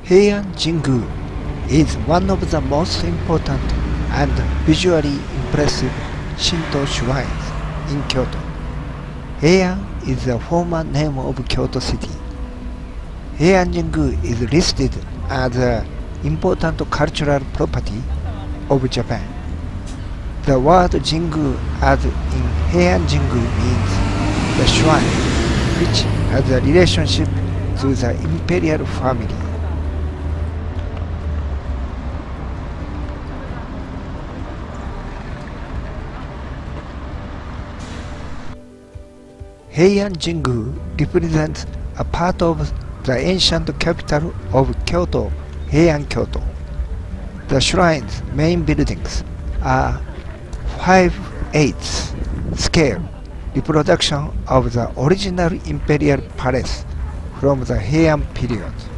Heian-jingu is one of the most important and visually impressive Shinto shrines in Kyoto. Heian is the former name of Kyoto City. Heian-jingu is listed as an important cultural property of Japan. The word jingu as in Heian-jingu means the shrine, which has a relationship to the imperial family. Heian-jingu represents a part of the ancient capital of Kyoto, Heian-Kyoto. The shrine's main buildings are 5/8 scale reproduction of the original imperial palace from the Heian period.